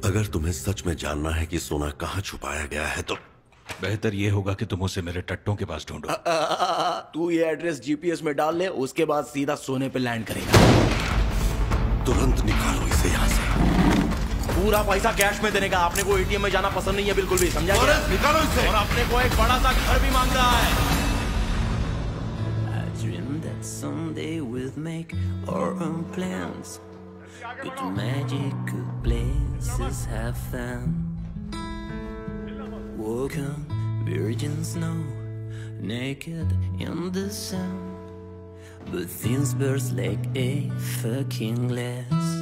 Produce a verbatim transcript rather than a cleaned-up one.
अगर तुम्हें सच में जानना है कि सोना कहाँ छुपाया गया है तो बेहतर ये होगा कि तुम उसे मेरे टट्टों के पास ढूंढो। तू ये एड्रेस जीपीएस में डाल ले, उसके बाद सीधा सोने पे लैंड करेगा। तुरंत निकालो इसे यहाँ से। पूरा पैसा कैश में देने का। आपने को एटीएम में जाना पसंद नहीं है बिल्कुल भी, समझा क्या? निकालो इसे। और अपने को एक बड़ा सा घर भी मांग रहा है। I dream that someday we'll make our own plans, but magical places have found. Walk on virgin snow, naked in the sun, but things burst like a fucking glass.